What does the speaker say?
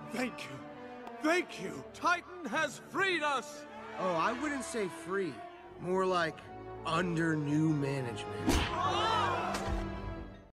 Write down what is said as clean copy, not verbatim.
Thank you. Thank you. Titan has freed us. Oh, I wouldn't say free. More like under new management.